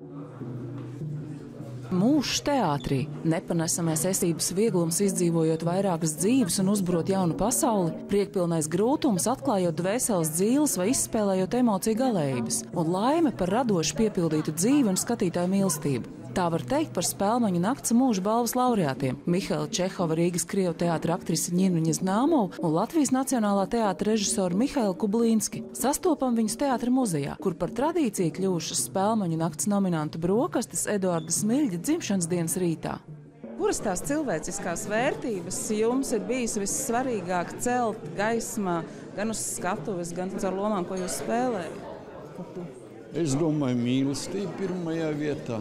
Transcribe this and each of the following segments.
Mūžs teātrī, nepanesamais esības vieglums izdzīvojot vairākas dzīves un uzburot jaunu pasauli, priekpilnais grūtums atklājot dvēseles dzīles vai izspēlējot emociju galējības, un laime par radoši piepildītu dzīvi un skatītāju mīlestību. Tā var teikt par Spēlmaņu nakts mūža balvas laureātiem Mihaila Čehova, Rīgas Krievu teātra aktrise Ņinu Ņeznāmovu un Latvijas Nacionālā teātra režisoru Mihailu Kublīnski. Sastopam viņus teātra muzejā, kur par tradīciju kļuvušas Spēlmaņu nakts nominanta brokastis Eduarda Smilģa dzimšanas dienas rītā. Kuras tās cilvēciskās vērtības jums ir bijis vissvarīgāk celt gaismā, gan uz skatuves, gan caur lomām, ko jūs spēlējat? Es domāju, mīlestība pirmajā vietā.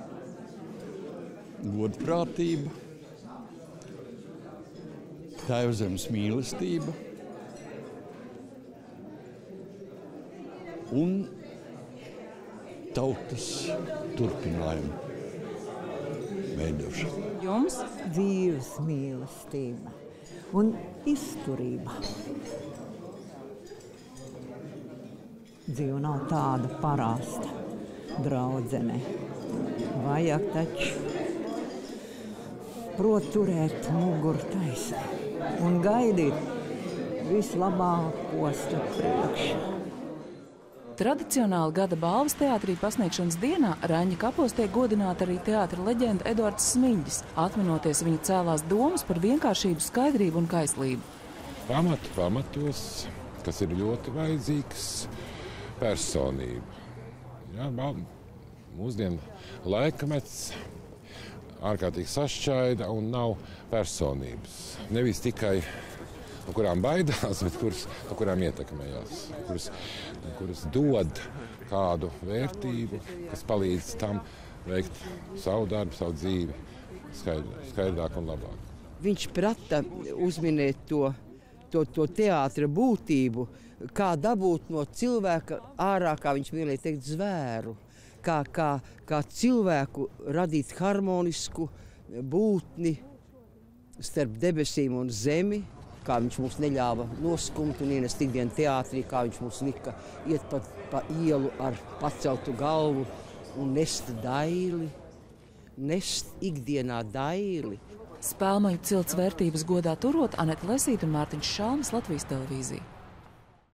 Godprātība, Tēvzemes mīlestība un tautas turpinājuma veidošana. Jums? Dzīves mīlestība un izturība. Dzīve nav tāda parasta draudzene. Vajag taču prot turēt muguru taisni un gaidīt vislabāko starp priekšu. Tradicionāli gada balvas teātrī pasniegšanas dienā Raņa kapos tiek godināta arī teātra leģenda Eduards Smilģis, atminoties viņa cēlās domas par vienkāršību, skaidrību un kaislību. Pamatos, kas ir ļoti vajadzīgs, personība. Jā, mūsdienu laikmets ārkārtīgi sašķaida un nav personības. Nevis tikai no kurām baidās, bet no kurām ietekmējās, kuras dod kādu vērtību, kas palīdz tam veikt savu darbu, savu dzīvi skaidrāk un labāk. Viņš prata uzminēt to teātra būtību, kā dabūt no cilvēka ārā, kā viņš mīlēja teikt, zvēru. Kā cilvēku radīt harmonisku būtni starp debesīm un zemi, kā viņš mums neļāva noskumt un ienest ikdienu teātrī, kā viņš mums lika iet pa ielu ar paceltu galvu un nest daili, nest ikdienā daili. Spēlmaņu cilts vērtības godā turot Aneta Lesīte un Mārtiņš Šalms, Latvijas televīzija.